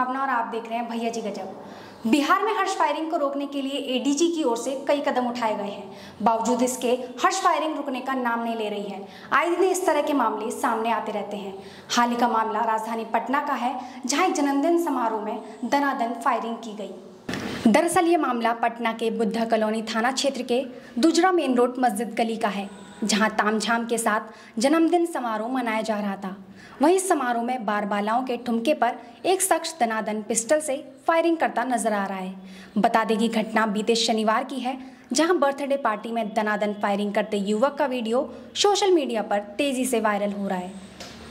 भावना और आप देख रहे हैं भैया जी गजब। बिहार में हर्ष फायरिंग को रोकने के लिए एडीजी की ओर से कई कदम उठाए गए हैं। बावजूद इसके हर्ष फायरिंग रुकने का नाम नहीं ले रही है। आए दिन इस तरह के मामले सामने आते रहते हैं। हाल ही का मामला राजधानी पटना का है, जहां एक जन्मदिन समारोह में दनादन फायरिंग की गई। दरअसल ये मामला पटना के बुद्धा कॉलोनी थाना क्षेत्र के दुजरा मेन रोड मस्जिद गली का है, जहां तामझाम के साथ जन्मदिन समारोह मनाया जा रहा था। वहीं इस समारोह में बारबालाओं के ठुमके पर एक शख्स दनादन पिस्टल से फायरिंग करता नजर आ रहा है। बता दें कि घटना बीते शनिवार की है, जहां बर्थडे पार्टी में दनादन फायरिंग करते युवक का वीडियो सोशल मीडिया पर तेजी से वायरल हो रहा है।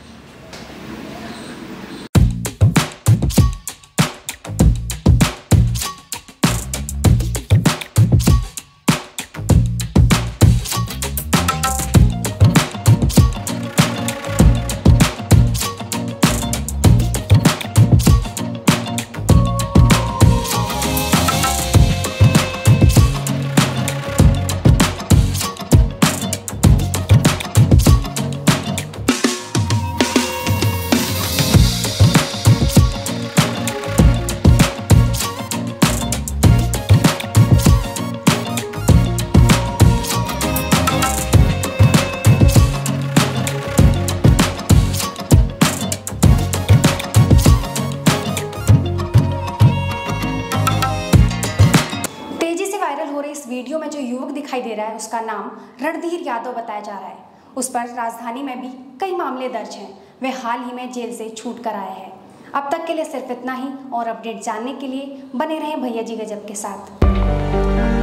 इस वीडियो में जो युवक दिखाई दे रहा है, उसका नाम रणधीर यादव बताया जा रहा है। उस पर राजधानी में भी कई मामले दर्ज हैं। वे हाल ही में जेल से छूट कर आया है। अब तक के लिए सिर्फ इतना ही, और अपडेट जानने के लिए बने रहें भैया जी गजब के साथ।